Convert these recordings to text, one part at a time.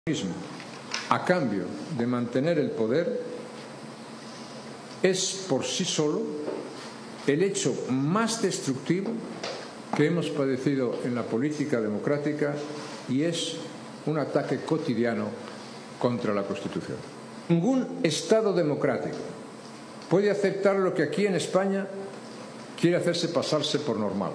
mismo a cambio de mantener el poder es por sí solo el hecho más destructivo que hemos padecido en la política democrática y es un ataque cotidiano contra la Constitución. Ningún Estado democrático puede aceptar lo que aquí en España quiere hacerse pasarse por normal.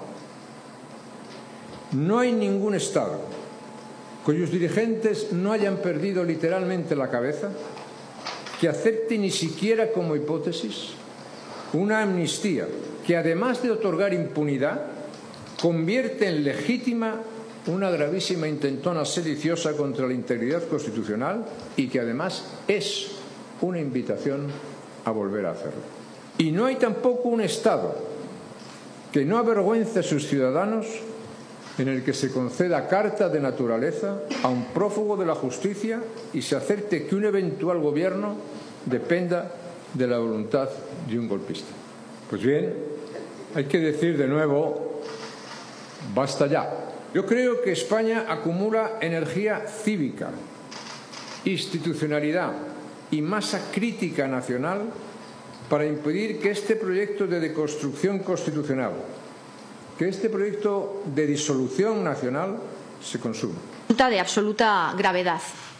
No hay ningún Estado cuyos dirigentes no hayan perdido literalmente la cabeza que acepte ni siquiera como hipótesis una amnistía que, además de otorgar impunidad, convierte en legítima una gravísima intentona sediciosa contra la integridad constitucional y que además es una invitación a volver a hacerlo. Y no hay tampoco un Estado que no avergüence a sus ciudadanos en el que se conceda carta de naturaleza a un prófugo de la justicia y se acepte que un eventual gobierno dependa de la voluntad de un golpista. Pues bien, hay que decir de nuevo, basta ya. Yo creo que España acumula energía cívica, institucionalidad y masa crítica nacional para impedir que este proyecto de deconstrucción constitucional, que este proyecto de disolución nacional se consuma. Resulta de absoluta gravedad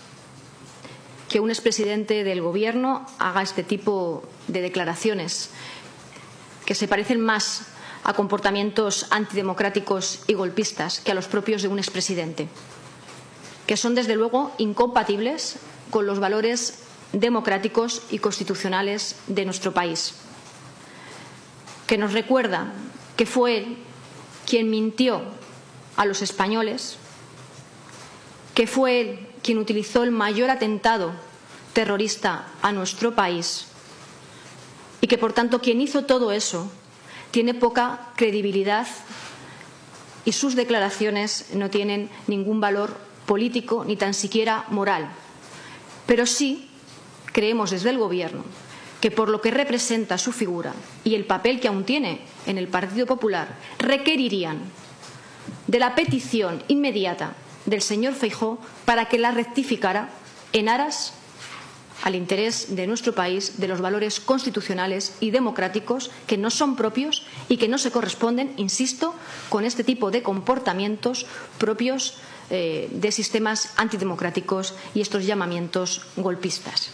que un expresidente del Gobierno haga este tipo de declaraciones que se parecen más a comportamientos antidemocráticos y golpistas que a los propios de un expresidente, que son desde luego incompatibles con los valores democráticos y constitucionales de nuestro país, que nos recuerda que fue él quien mintió a los españoles, que fue él quien utilizó el mayor atentado terrorista a nuestro país y que, por tanto, quien hizo todo eso tiene poca credibilidad y sus declaraciones no tienen ningún valor político ni tan siquiera moral. Pero sí creemos desde el Gobierno que, por lo que representa su figura y el papel que aún tiene en el Partido Popular, requerirían de la petición inmediata del señor Feijóo para que la rectificara en aras al interés de nuestro país, de los valores constitucionales y democráticos que no son propios y que no se corresponden, insisto, con este tipo de comportamientos propios de sistemas antidemocráticos y estos llamamientos golpistas.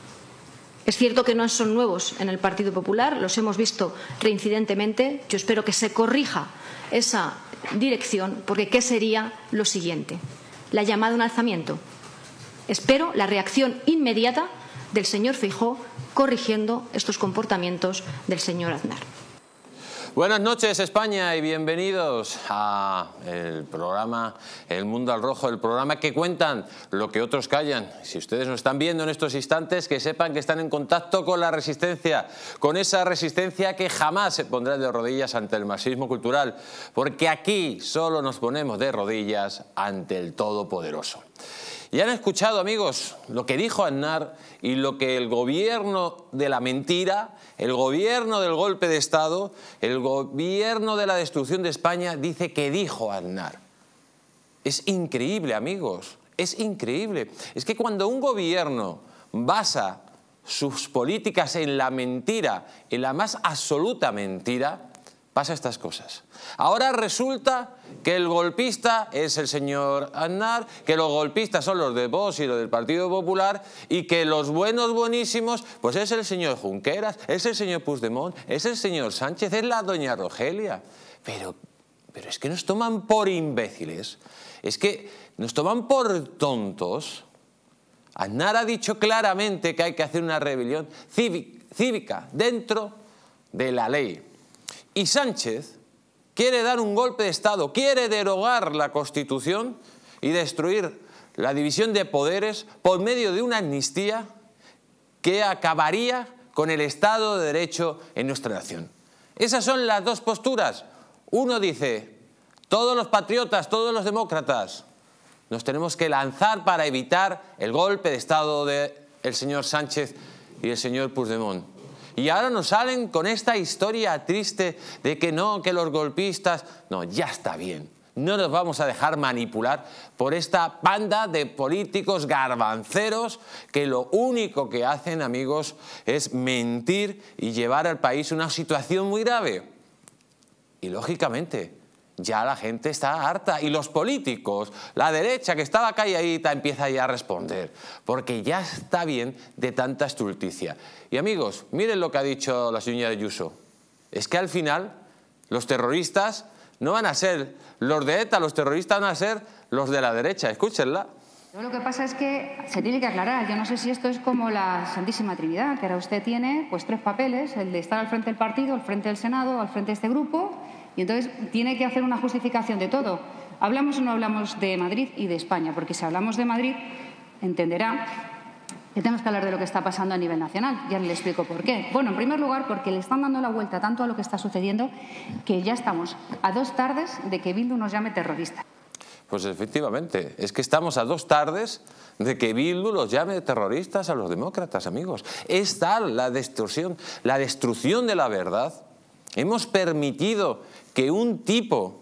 Es cierto que no son nuevos en el Partido Popular, los hemos visto reincidentemente. Yo espero que se corrija esa dirección, porque ¿qué sería lo siguiente? La llamada a un alzamiento. Espero la reacción inmediata del señor Feijóo corrigiendo estos comportamientos del señor Aznar. Buenas noches, España, y bienvenidos a el programa El Mundo al Rojo, el programa que cuentan lo que otros callan. Si ustedes nos están viendo en estos instantes, que sepan que están en contacto con la resistencia, con esa resistencia que jamás se pondrá de rodillas ante el marxismo cultural, porque aquí solo nos ponemos de rodillas ante el Todopoderoso. Ya han escuchado, amigos, lo que dijo Aznar y lo que el gobierno de la mentira, el gobierno del golpe de Estado, el gobierno de la destrucción de España dice que dijo Aznar. Es increíble, amigos, es increíble. Es que cuando un gobierno basa sus políticas en la mentira, en la más absoluta mentira, pasa estas cosas. Ahora resulta que el golpista es el señor Aznar, que los golpistas son los de Vox y los del Partido Popular y que los buenos buenísimos pues es el señor Junqueras, es el señor Puigdemont, es el señor Sánchez, es la doña Rogelia. Pero es que nos toman por imbéciles, es que nos toman por tontos. Aznar ha dicho claramente que hay que hacer una rebelión cívica dentro de la ley. Y Sánchez quiere dar un golpe de Estado, quiere derogar la Constitución y destruir la división de poderes por medio de una amnistía que acabaría con el Estado de Derecho en nuestra nación. Esas son las dos posturas. Uno dice, todos los patriotas, todos los demócratas, nos tenemos que lanzar para evitar el golpe de Estado del señor Sánchez y del señor Puigdemont. Y ahora nos salen con esta historia triste de que no, que los golpistas... No, ya está bien. no nos vamos a dejar manipular por esta banda de políticos garbanceros que lo único que hacen, amigos, es mentir y llevar al país a una situación muy grave. Y lógicamente, ya la gente está harta y los políticos, la derecha que estaba calladita, empieza ya a responder, porque ya está bien de tanta estulticia. Y amigos, miren lo que ha dicho la señora Ayuso. Es que al final los terroristas no van a ser los de ETA, los terroristas van a ser los de la derecha. Escúchenla. Lo que pasa es que se tiene que aclarar. Yo no sé si esto es como la Santísima Trinidad, que ahora usted tiene pues 3 papeles, el de estar al frente del partido, al frente del Senado, al frente de este grupo, y entonces tiene que hacer una justificación de todo. ¿Hablamos o no hablamos de Madrid y de España? Porque si hablamos de Madrid, entenderá que tenemos que hablar de lo que está pasando a nivel nacional. Ya le explico por qué. Bueno, en primer lugar, porque le están dando la vuelta tanto a lo que está sucediendo que ya estamos a 2 tardes de que Bildu nos llame terroristas. Pues efectivamente, es que estamos a 2 tardes de que Bildu los llame terroristas a los demócratas, amigos. Es tal la destrucción de la verdad. Hemos permitido que un tipo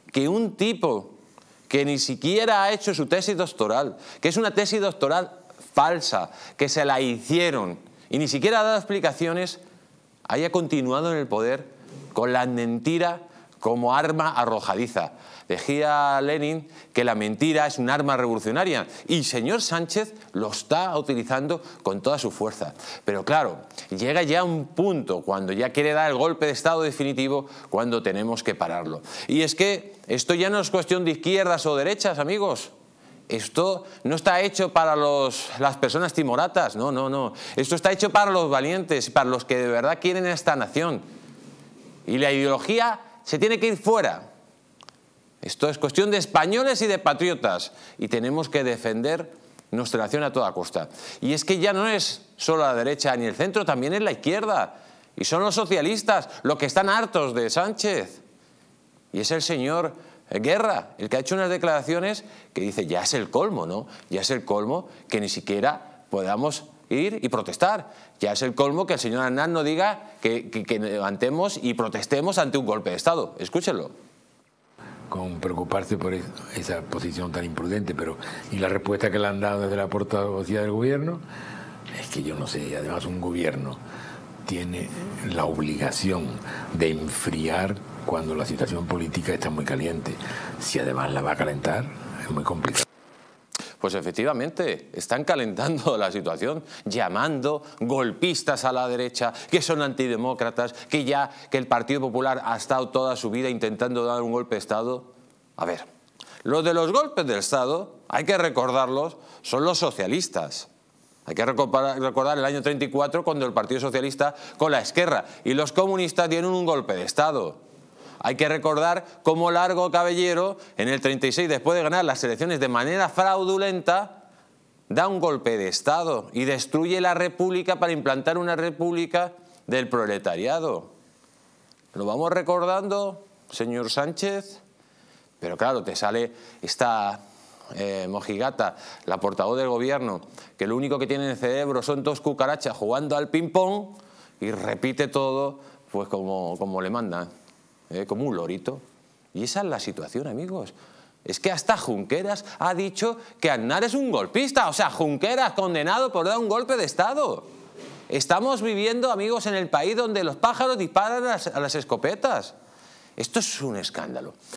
que ni siquiera ha hecho su tesis doctoral, que es una tesis doctoral falsa, que se la hicieron y ni siquiera ha dado explicaciones, haya continuado en el poder con la mentira como arma arrojadiza. Decía Lenin que la mentira es un arma revolucionaria y señor Sánchez lo está utilizando con toda su fuerza. Pero claro, llega ya un punto cuando ya quiere dar el golpe de Estado definitivo, cuando tenemos que pararlo. Y es que esto ya no es cuestión de izquierdas o derechas, amigos. Esto no está hecho para las personas timoratas, no, no, no. Esto está hecho para los valientes, para los que de verdad quieren esta nación. Y la ideología se tiene que ir fuera. Esto es cuestión de españoles y de patriotas y tenemos que defender nuestra nación a toda costa. Y es que ya no es solo la derecha ni el centro, también es la izquierda. Y son los socialistas los que están hartos de Sánchez. Y es el señor Guerra el que ha hecho unas declaraciones que dice ya es el colmo, ¿no? Ya es el colmo que ni siquiera podamos ir y protestar. Ya es el colmo que el señor Aznar no diga que levantemos y protestemos ante un golpe de Estado. Escúchenlo. Con preocuparse por esa posición tan imprudente, pero y la respuesta que le han dado desde la portavocía del gobierno es que yo no sé, además un gobierno tiene la obligación de enfriar cuando la situación política está muy caliente. Si además la va a calentar, es muy complicado. Pues efectivamente, están calentando la situación, llamando golpistas a la derecha, que son antidemócratas, que el Partido Popular ha estado toda su vida intentando dar un golpe de Estado. A ver, los de los golpes de Estado, hay que recordarlos, son los socialistas. Hay que recordar el año 34 cuando el Partido Socialista con la Esquerra y los comunistas dieron un golpe de Estado. Hay que recordar cómo Largo Caballero, en el 36, después de ganar las elecciones de manera fraudulenta, da un golpe de Estado y destruye la República para implantar una República del proletariado. ¿Lo vamos recordando, señor Sánchez? Pero claro, te sale esta mojigata, la portavoz del gobierno, que lo único que tiene en el cerebro son 2 cucarachas jugando al ping-pong y repite todo pues como le mandan. Como un lorito. Y esa es la situación, amigos. Es que hasta Junqueras ha dicho que Aznar es un golpista. O sea, Junqueras condenado por dar un golpe de Estado. Estamos viviendo, amigos, en el país donde los pájaros disparan a las escopetas. Esto es un escándalo.